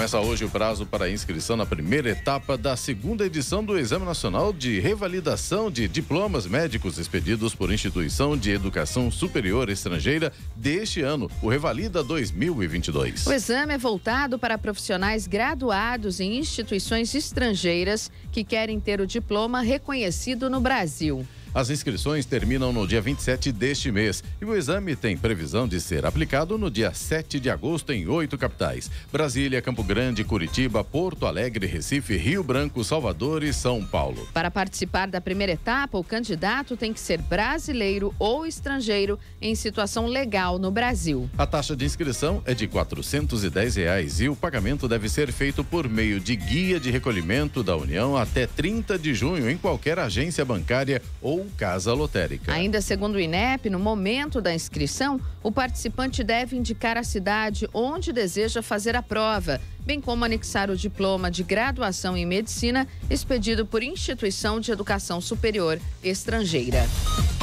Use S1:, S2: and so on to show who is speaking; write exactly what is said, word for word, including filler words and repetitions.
S1: Começa hoje o prazo para inscrição na primeira etapa da segunda edição do Exame Nacional de Revalidação de Diplomas Médicos expedidos por instituição de educação superior estrangeira deste ano, o Revalida dois mil e vinte e dois.
S2: O exame é voltado para profissionais graduados em instituições estrangeiras que querem ter o diploma reconhecido no Brasil.
S1: As inscrições terminam no dia vinte e sete deste mês e o exame tem previsão de ser aplicado no dia sete de agosto em oito capitais: Brasília, Campo Grande, Curitiba, Porto Alegre, Recife, Rio Branco, Salvador e São Paulo.
S2: Para participar da primeira etapa, o candidato tem que ser brasileiro ou estrangeiro em situação legal no Brasil.
S1: A taxa de inscrição é de quatrocentos e dez reais e o pagamento deve ser feito por meio de guia de recolhimento da União até trinta de junho em qualquer agência bancária ou casa lotérica.
S2: Ainda segundo o INEP, no momento da inscrição, o participante deve indicar a cidade onde deseja fazer a prova, bem como anexar o diploma de graduação em medicina expedido por instituição de educação superior estrangeira.